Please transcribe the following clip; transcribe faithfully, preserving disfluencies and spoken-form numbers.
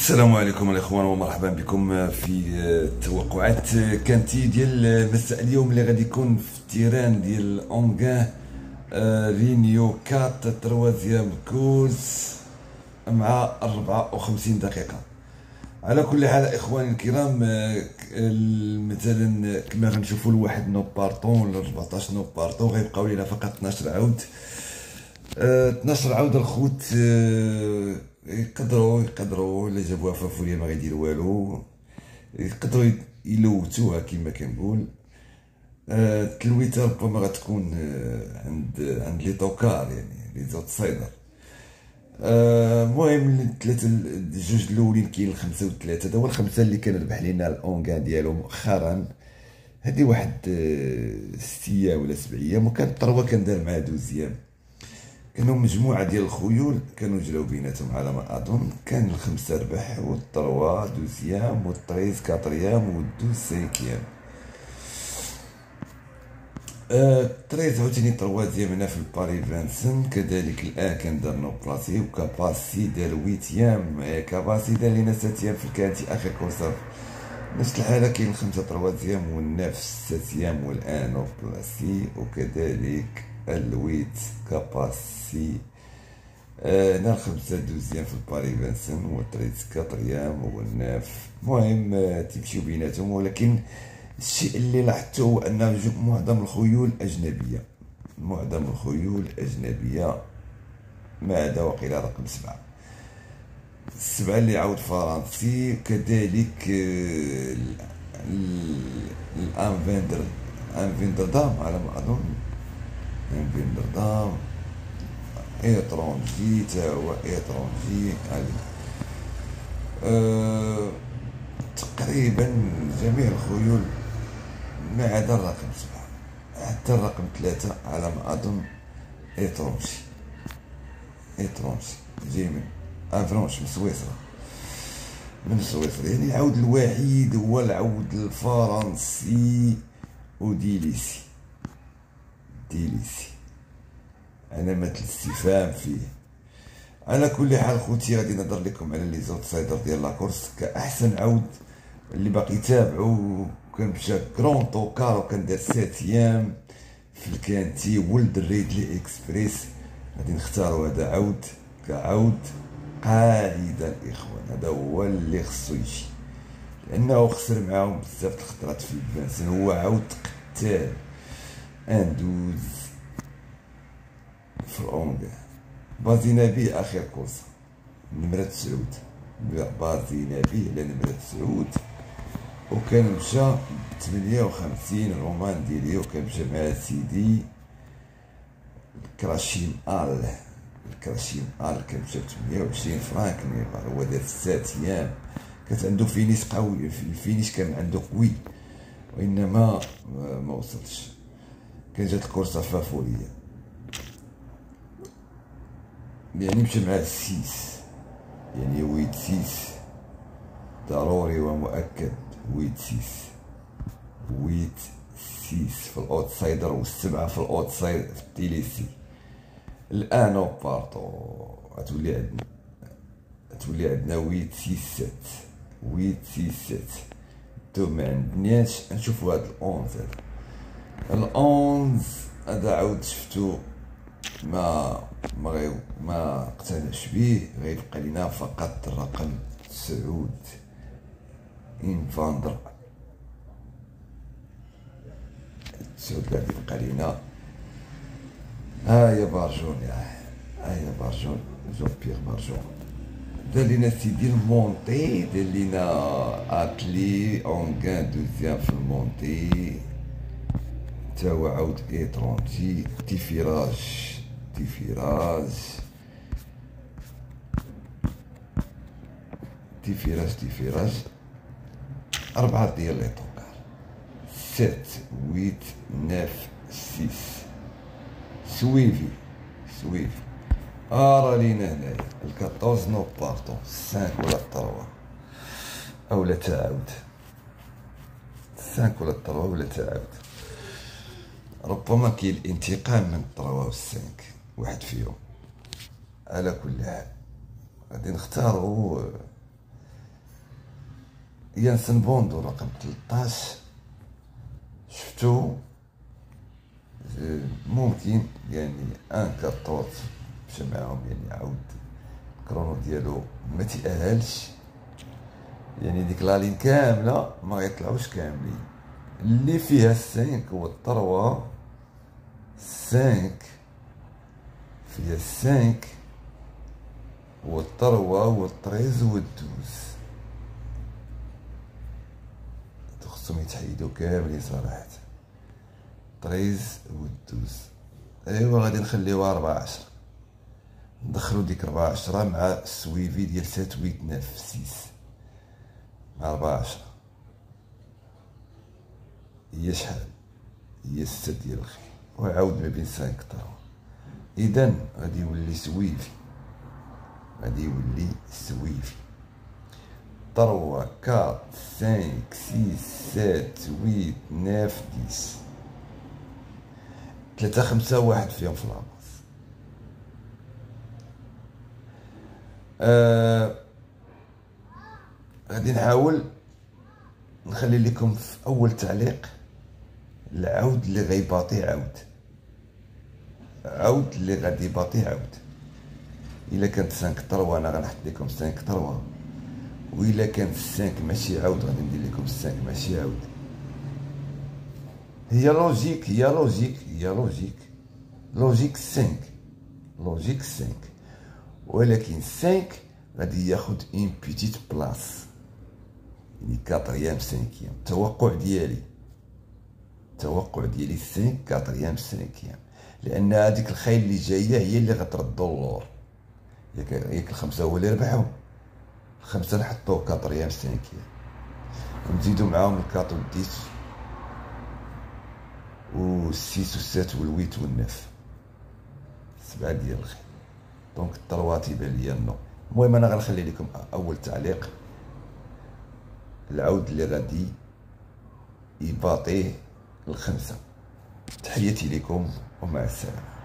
السلام عليكم الاخوان ومرحبا بكم في التوقعات كانتي ديال مساء اليوم اللي غادي يكون في التيران ديال اونغان رينيو أربعة تروازيام كورس مع أربعة وخمسين دقيقة. على كل حال اخواني الكرام، مثلا كما غنشوفوا لواحد نو بارطون ل أربعطاش نو بارطون غيبقاو لينا فقط اثناش عاود. اثناش عاود الخوت يقدروا يقدروا الا جابوها فافوريه ما غيدير والو، يقدروا يلوتوها كما كنقول. التلويته ربما غتكون عند عند لي طوكار، يعني لي زوت سايدر. المهم الثلاثه الجوج الاولين كاين الخمسه والثلاثه، هذا هو الخمسه اللي كان ربح لينا الاونغان ديالو مؤخرا. هذه واحد ست ايام ولا سبع ايام، وكان الطروا كان دار معاه دوزيام. كانوا مجموعه ديال الخيول كانوا جراو بيناتهم على ما اظن. كان الخمسه ربح والطروا دوزيام والطريز كاتريام والدوز سينكيام. الطريز عاوتاني تروازيام هنا في الباري فانسن. كذلك الان كان دار نو بلاسي، وكاباسي دار ويتيام، كاباسي دار لينا ساتيام في الكانتي اخر كورسه. نفس الحاله كاين الخمسه تروازيام والنفس ساتيام والان نو بلاسي، وكذلك الويت كاباسي. هنا آه الخمسة دوزيام في الباري فانسن والتريز كاتريام والناف. المهم آه تمشيو بيناتهم، ولكن الشيء اللي لاحظته هو ان معظم الخيول اجنبيه، معظم الخيول اجنبيه ما عدا وقيله رقم سبعه. السبعه اللي عاود فرنسي. كذلك آه الان فيندر ان فيندردام على ما اظن، ان فيندردام ايترونجي تا هو ايترونجي. أه تقريبا جميع الخيول ما عدا الرقم سبعة، حتى الرقم ثلاثة على ما أظن ايترونجي. ايترونجي جاي من افرونش من سويسرا، من سويسرا. يعني العود الوحيد هو العود الفرنسي وديليسي. ديليسي علامة الاستفهام فيه. على كل حال خوتي غادي نهضر لكم على لي زوت سايدر ديال لاكورس كاحسن عود اللي باقي يتابعو. كان مشى كرون طوكار وكان دار ساتيام في الكانتي ولد الريدلي اكسبريس. غادي نختارو هذا عود كعود قاعده الاخوان، هذا هو اللي خصو يجي، لانه خسر معاهم بزاف الخطرات في البنسن. هو عود قتال اندوز في الاونغان. بازينابي اخر كورسه نمرة تسعود، بازينابي على نمرة تسعود، وكان مشى ثمانية وخمسين رومان ديالي، وكان مشى مع سيدي الكراشيم ال الكراشيم ال كان مشى ثمانية وعشرين فرانك. هو دار ست ايام، كانت عنده فينيش قوي، الفينيش كان عنده قوي، وانما ما وصلش. كان جات الكورسه فافوريه، يعني مشى مع السيس، يعني ويت سيس ضروري ومؤكد. ويت سيس ويت سيس في الاوتسايدر، والسبعه في الاوتسايد في التيليسي. الان او بارطو غتولي عندنا غتولي عندنا ويت سيس سات ويت سيس سات. تو ما عندناش نشوفو هاد الاونز. هذا الاونز هذا عاود شفتو ما ما غي ما اقتنعش به. غيبقى لينا فقط الرقم تسعود ان فاندر. تسعود غادي يبقى لينا. ها يا بارجون، يا ها يا بارجون، جون بيير بارجون. دار لينا سيدي المونتي، دار لينا اتلي اونغان دوزيام في المونتي، تا هو عاود ايترونجي. تيفيراج تيفيراج تيفيراج تيفيراج أربعة ديال لي طوكار. سات ويت ناف سيس. سويفي سويفي ارا لينا هنايا الكاطوز نو بارطون سانك ولا الطروا اولا تعاود. سانك ولا الطروا ولا تعاود. ربما كاين الانتقام من الطروا والسانك، واحد فيهم. على كل حال غادي نختارو يانسن بوندو رقم ثلاثطاش. شفتو ممكن يعني ان كاطوط مشى معاهم، يعني عاود الكرونو ديالو ما تيأهلش، يعني ديك لالين كامله ما غيطلعوش كاملين. اللي فيها السانك هو الطروا، السانك فيها السانك هو الطروا والطريز والدوز، خصهم يتحيدو كاملين صراحة، طريز والدوز. ايوا غادي نخليوها ربعة عشرة، ندخلو ديك ربعة عشرة مع السويفي ديال سات ويت ناف سيس مع ربعة عشرة، هي شحال؟ هي ستة ديال الخير، وعاود ما بين سانك طروا. اذا غادي يولي سويفي، غادي يولي سويفي طروا كات سانك سيس سات ويت ناف ديس، ثلاثة خمسة واحد فيهم في العباس. آه غادي نحاول نخلي لكم في اول تعليق العود اللي غيباطي عود، عود اللي غادي يباطي عود. الا كانت سانك طروا انا غنحط لكم سانك طروا، وإلا كانت السانك ماشي عود غادي ندير لكم السانك ماشي عود. هي لوجيك، هي لوجيك، هي لوجيك، لوجيك سانك، لوجيك سانك، ولكن سانك غادي ياخد اون بيتيت بلاص، يعني كاتريام سانكيام. التوقع ديالي، التوقع ديالي سانك كاتريام سانكيام، لان هذيك الخيل اللي جايه هي اللي غتردو اللور. ياك ياك الخمسه هو اللي ربحهم، الخمسه نحطو كاتريام سانكيام، ونزيدو معاهم الكاط والديس والسيس والسات والويت والناف، سبعه ديال الخيل. دونك الطروا تيبان ليا النو. المهم انا غنخلي لكم اول تعليق، العود اللي غادي يباطيه الخمسه. تحياتي لكم ومع السلامه.